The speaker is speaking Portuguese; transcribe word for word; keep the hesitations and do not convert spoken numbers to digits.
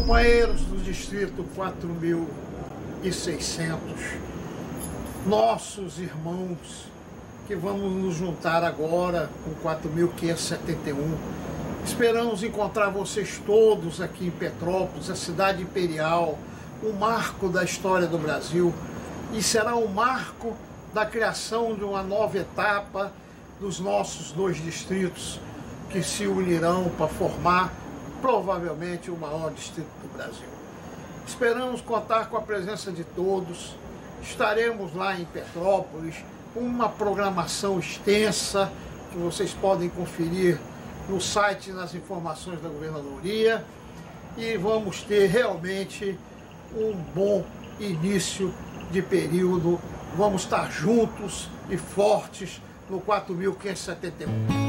Companheiros do distrito quatro mil e seiscentos, nossos irmãos que vamos nos juntar agora com quatro mil quinhentos e setenta e um, esperamos encontrar vocês todos aqui em Petrópolis, a cidade imperial, um marco da história do Brasil, e será um marco da criação de uma nova etapa dos nossos dois distritos que se unirão para formar provavelmente o maior distrito do Brasil. Esperamos contar com a presença de todos. Estaremos lá em Petrópolis com uma programação extensa que vocês podem conferir no site, nas informações da governadoria, e vamos ter realmente um bom início de período. Vamos estar juntos e fortes no quatro mil quinhentos e setenta e um.